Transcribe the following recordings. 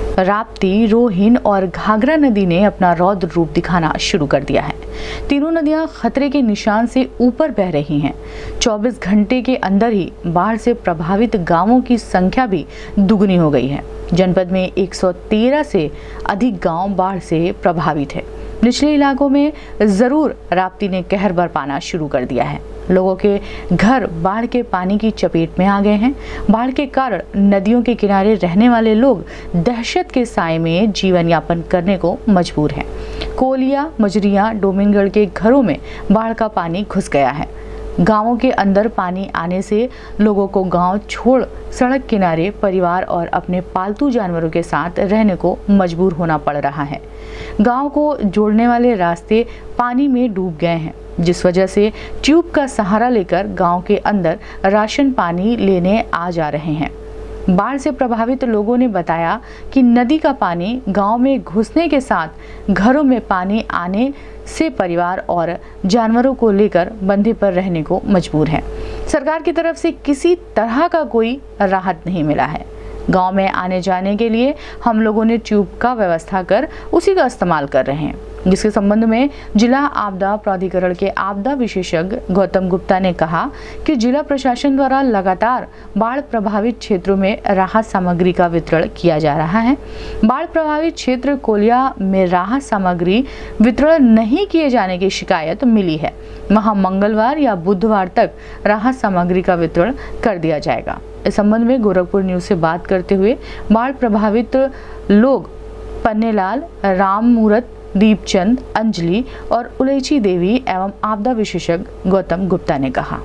राप्ती, रोहिन और घाघरा नदी ने अपना रौद्र रूप दिखाना शुरू कर दिया है। तीनों नदियां खतरे के निशान से ऊपर बह रही हैं। 24 घंटे के अंदर ही बाढ़ से प्रभावित गांवों की संख्या भी दुगनी हो गई है। जनपद में 113 से अधिक गांव बाढ़ से प्रभावित है। निचले इलाकों में जरूर राप्ती ने कहर बरपाना शुरू कर दिया है। लोगों के घर बाढ़ के पानी की चपेट में आ गए हैं। बाढ़ के कारण नदियों के किनारे रहने वाले लोग दहशत के साए में जीवन यापन करने को मजबूर हैं। कोलिया, मजरिया, डोमिनगढ़ के घरों में बाढ़ का पानी घुस गया है। गांवों के अंदर पानी आने से लोगों को गांव छोड़ सड़क किनारे परिवार और अपने पालतू जानवरों के साथ रहने को मजबूर होना पड़ रहा है। गांव को जोड़ने वाले रास्ते पानी में डूब गए हैं, जिस वजह से ट्यूब का सहारा लेकर गांव के अंदर राशन पानी लेने आ जा रहे हैं। बाढ़ से प्रभावित लोगों ने बताया कि नदी का पानी गांव में घुसने के साथ घरों में पानी आने से परिवार और जानवरों को लेकर बंधे पर रहने को मजबूर हैं। सरकार की तरफ से किसी तरह का कोई राहत नहीं मिला है। गांव में आने जाने के लिए हम लोगों ने ट्यूब का व्यवस्था कर उसी का इस्तेमाल कर रहे हैं, जिसके संबंध में जिला आपदा प्राधिकरण के आपदा विशेषज्ञ गौतम गुप्ता ने कहा कि जिला प्रशासन द्वारा लगातार बाढ़ प्रभावित क्षेत्रों में राहत सामग्री का वितरण किया जा रहा है। बाढ़ प्रभावित क्षेत्र कोलिया में राहत सामग्री वितरण नहीं किए जाने की शिकायत मिली है। वहां मंगलवार या बुधवार तक राहत सामग्री का वितरण कर दिया जाएगा। इस संबंध में गोरखपुर न्यूज से बात करते हुए बाढ़ प्रभावित लोग पन्नेलाल, राम मूरत, दीपचंद, अंजलि और उलैची देवी एवं आपदा विशेषज्ञ गौतम गुप्ता ने कहा।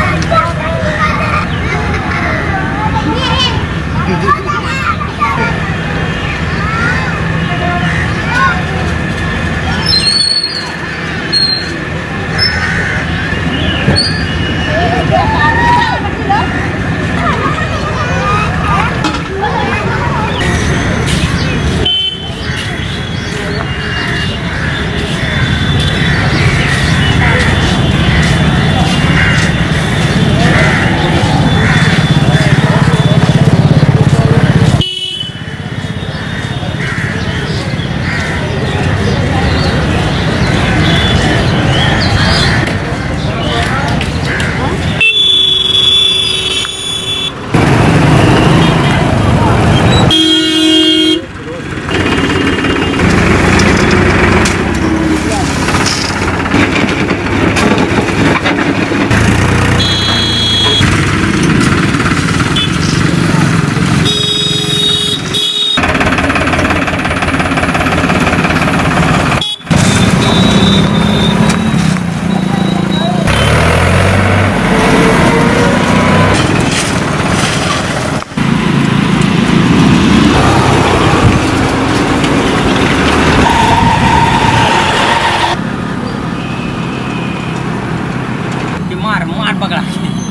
मार पकड़ा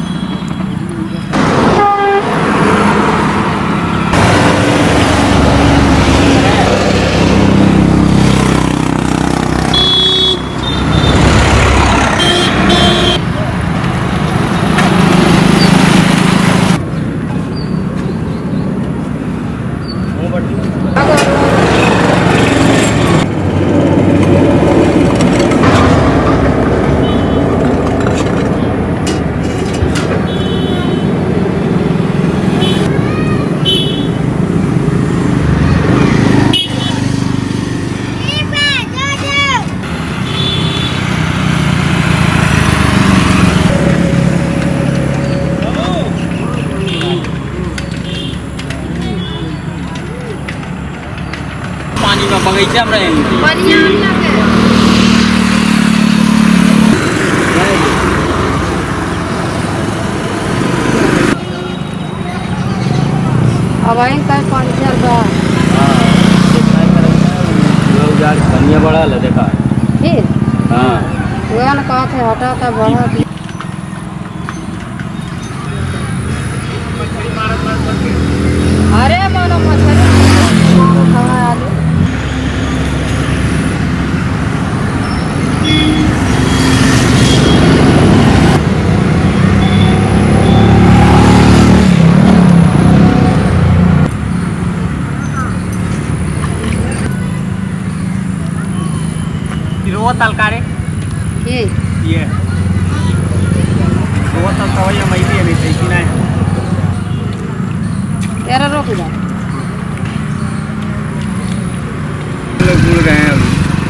बगीचा में अब आई का पानी चल रहा है। कनिया बड़ा ले देखा फिर हाँ वह ना कहा थे हटा था बढ़ा दी। अरे मानो मछली कहाँ आलू वो तलकारे ये वो तल तो ये मैं भी नहीं सही ना तेरा रोक जा लोग भूल गए हैं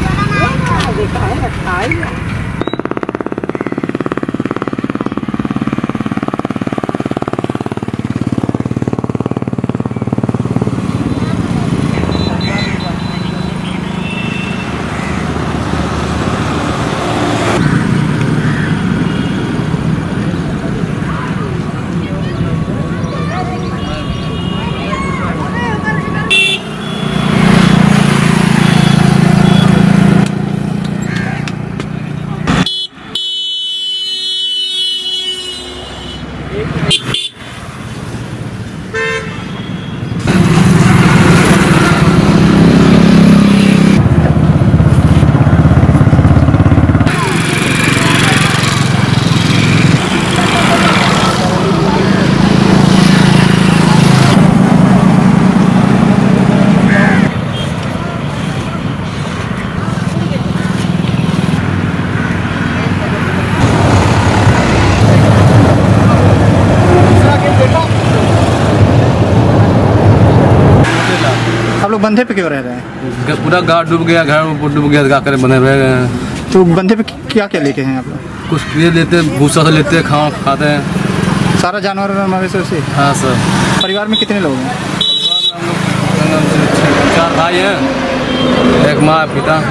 आप लोग बंधे पे क्यों रह रहे हैं? पूरा गाँव डूब गया, घर डूब गया, क्या करें, बने रह गए हैं। तो बंधे पे क्या क्या लेके हैं आप लोग? कुछ ये लेते हैं, भूसा से लेते हैं, खाते हैं। सारा जानवर मवेशी से? हाँ सर। परिवार में कितने लोग हैं? हम लोग 4 भाई हैं, एक माँ पिता,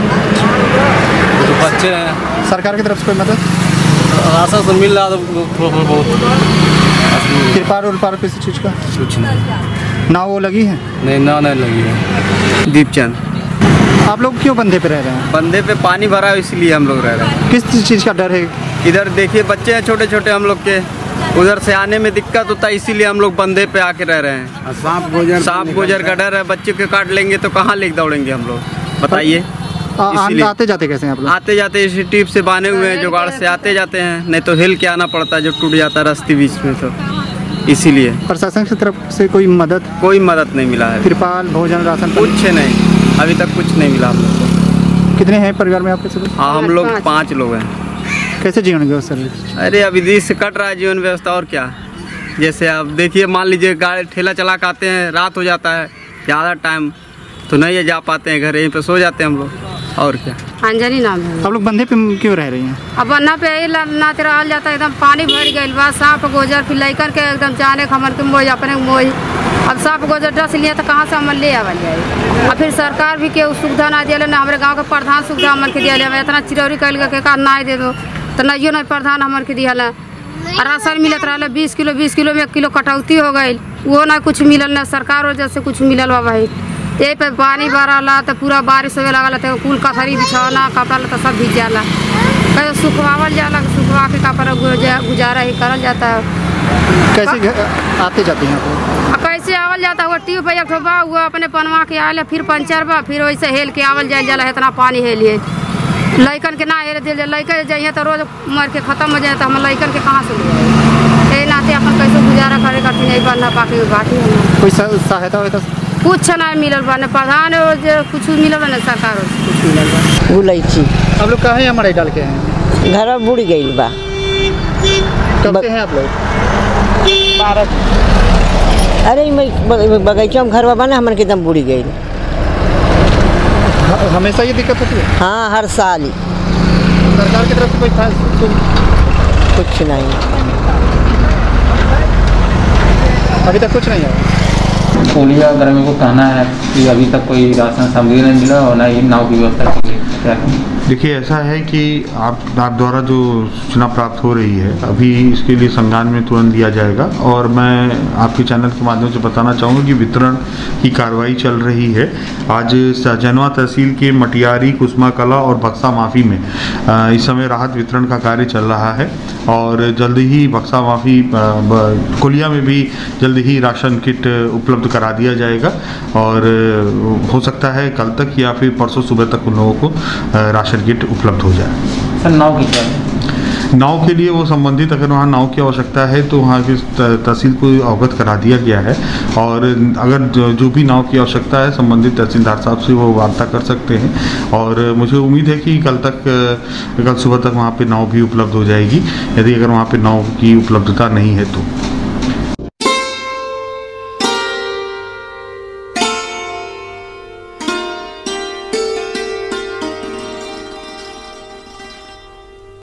तो बच्चे हैं। सरकार की तरफ से कोई मदद राशन से मिल रहा तो थोड़ा बहुत। तिरपाल उरपाल किसी चीज़ का? कुछ नहीं। नाव वो लगी है? नहीं, नाव नहीं लगी है। दीपचंद। आप लोग क्यों बंधे पे रह रहे हैं? बंदे पे पानी भरा है इसलिए हम लोग रह रहे हैं। किस चीज़ का डर है? इधर देखिए बच्चे हैं छोटे छोटे हम लोग के, उधर से आने में दिक्कत होता है, इसीलिए हम लोग बंदे पे आके रह रहे हैं। सांप गोजर का डर है, बच्चे के काट लेंगे तो कहाँ लेके दौड़ेंगे हम लोग, बताइए। आते जाते कैसे हैं आप लोग? आते जाते इसी टिप से बांधे हुए हैं, जुगाड़ से आते जाते हैं, नहीं तो हिल के आना पड़ता है, जो टूट जाता है रास्ते बीच में, तो इसीलिए। प्रशासन की तरफ से कोई मदद नहीं मिला है। तिरपाल भोजन राशन कुछ नहीं, अभी तक कुछ नहीं मिला हम लोग को। कितने हैं परिवार में आपके सभी? हाँ, हम लोग 5 लोग हैं। कैसे जीवन व्यवस्था? अरे अभी दिस से कट रहा है जीवन व्यवस्था, और क्या। जैसे आप देखिए, मान लीजिए गाड़ी ठेला चला के आते हैं, रात हो जाता है, ज़्यादा टाइम तो नहीं जा पाते हैं घर, यहीं पे सो जाते हैं हम लोग, और क्या। अंजलि नाम है। आप लोग बंधे पे क्यों रह रही हैं? अब बन्ना पे नाच रहल जाता है, एकदम पानी भर गई बा, सांप गोजर, फिर लैकर के एकदम जाने खमन के मोई अपने मोई। अब सांप गोजर डस लिए तो कहाँ से हम ले आवल जाए। अब फिर सरकार भी के सुविधा ना दिया ना, हमारे गाँव के प्रधान सुविधा हमन के दिया, इतना चिरौरी कल के का ना दे दो तो नहीं नहीं प्रधान हमन के दिया। राशन मिलत रहा 20 किलो 20 किलो में 1 किलो कटौती हो गई, वो ना कुछ मिलल, ना सरकार वजह से कुछ मिलल बा भाई। ये पे पानी भराला तो पूरा बारिश होवे लगल तो कुल कथरी बिछाना कपड़ा तो सब भीग जाला, कहीं सुखवावल जाला, सुखवा के कपड़ा गुजारा ही करल जाता है। कैसे आते जाते हैं आप? कैसे आवल जाता है? ट्यूब पे एक बा हुआ अपने पनवा के आए, फिर पंचर बा, फिर वैसे हेल के आवल जाए जाला, इतना पानी हेलिए लैकन के ना हेल दिल, लैकन जाइए तो रोज मर के खत्म हो जाए, तो हम लैकन के कहाँ से ले आए? नाते अपन कैसे गुजारा करे करती नहीं बनना पाके बाकी कोई सहायता हो? कुछ नहीं मिलल बा, न प्रधान कुछ मिलल बा, न सरकार कुछ मिलल बा। बुलैची आप लोग कहाँ यहाँ मड़ई डाल के हैं? घर बुड़ गई बा। कब से हैं आप लोग? अरे बगीचा में घर बना हमन के एकदम बुड़ी गई। हमेशा ये दिक्कत होती है? हाँ, हर साल ही। सरकार की तरफ से कोई खास कुछ नहीं, अभी तक कुछ नहीं है। कोलिया ग्रामीण को कहना है कि अभी तक कोई राशन सामग्री नहीं मिला और ना ही नाव की व्यवस्था की गई। देखिए, ऐसा है कि आप द्वारा जो सूचना प्राप्त हो रही है, अभी इसके लिए संज्ञान में तुरंत लिया जाएगा। और मैं आपके चैनल के माध्यम से बताना चाहूँगा कि वितरण की कार्रवाई चल रही है। आज सहजनवा तहसील के मटियारी, कुसमा कला और बक्सा माफी में इस समय राहत वितरण का कार्य चल रहा है, और जल्द ही बक्सा माफी कोलिया में भी जल्द ही राशन किट उपलब्ध करा दिया जाएगा, और हो सकता है कल तक या फिर परसों सुबह तक उन लोगों को राशन किट उपलब्ध हो जाए। सर, नाव की क्या है? नाव के लिए वो संबंधित, अगर वहाँ नाव की आवश्यकता है तो वहाँ की तहसील को अवगत करा दिया गया है, और अगर जो भी नाव की आवश्यकता है संबंधित तहसीलदार साहब से वो वार्ता कर सकते हैं। और मुझे उम्मीद है कि कल सुबह तक वहाँ पे नाव भी उपलब्ध हो जाएगी, यदि अगर वहाँ पे नाव की उपलब्धता नहीं है तो।